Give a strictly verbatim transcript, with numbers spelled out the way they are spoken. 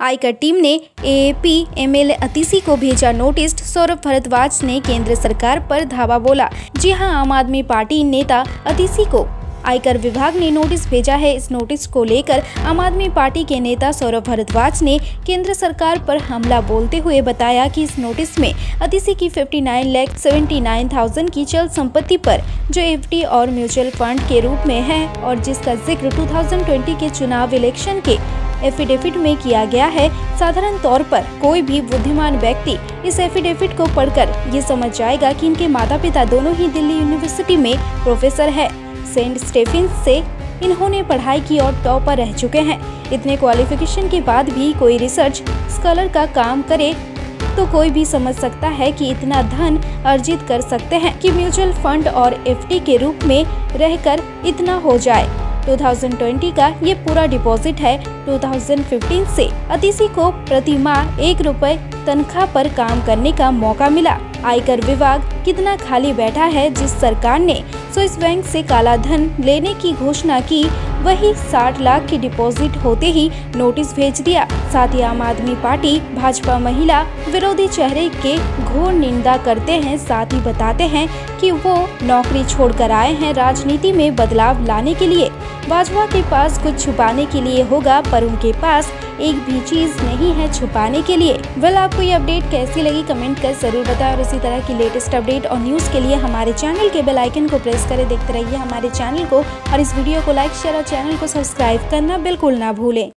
आयकर टीम ने AAP MLA अतीसी को भेजा नोटिस। सौरभ भारद्वाज ने केंद्र सरकार पर धावा बोला। जी हां, आम आदमी पार्टी नेता अतीसी को आयकर विभाग ने नोटिस भेजा है। इस नोटिस को लेकर आम आदमी पार्टी के नेता सौरभ भारद्वाज ने केंद्र सरकार पर हमला बोलते हुए बताया कि इस नोटिस में अतीसी की उनसठ लाख उन्यासी हज़ार की चल संपत्ति पर, जो एफडी और म्यूचुअल फंड के रूप में है और जिसका जिक्र दो हज़ार बीस के चुनाव इलेक्शन के एफिडेविट में किया गया है। साधारण तौर पर कोई भी बुद्धिमान व्यक्ति इस एफिडेविट को पढ़कर ये समझ जाएगा कि इनके माता पिता दोनों ही दिल्ली यूनिवर्सिटी में प्रोफेसर है। सेंट स्टेफेंस से इन्होंने पढ़ाई की और टॉपर रह चुके हैं। इतने क्वालिफिकेशन के बाद भी कोई रिसर्च स्कॉलर का काम करे तो कोई भी समझ सकता है कि इतना धन अर्जित कर सकते हैं कि म्यूचुअल फंड और एफडी के रूप में रहकर इतना हो जाए। दो हज़ार बीस का ये पूरा डिपॉजिट है। दो हज़ार पंद्रह से अतीसी को प्रति माह एक रुपए तनख्वाह पर काम करने का मौका मिला। आयकर विभाग कितना खाली बैठा है। जिस सरकार ने स्विस बैंक से काला धन लेने की घोषणा की, वही साठ लाख की डिपॉजिट होते ही नोटिस भेज दिया। साथ ही आम आदमी पार्टी भाजपा महिला विरोधी चेहरे के घोर निंदा करते हैं। साथ ही बताते हैं कि वो नौकरी छोड़कर आए हैं राजनीति में बदलाव लाने के लिए। भाजपा के पास कुछ छुपाने के लिए होगा, पर उनके पास एक भी चीज नहीं है छुपाने के लिए। वेल, आपको ये अपडेट कैसी लगी कमेंट कर जरूर बताएं और इसी तरह की लेटेस्ट अपडेट और न्यूज के लिए हमारे चैनल के बेल आइकन को प्रेस करें। देखते रहिए हमारे चैनल को और इस वीडियो को लाइक शेयर और चैनल को सब्सक्राइब करना बिल्कुल ना भूलें।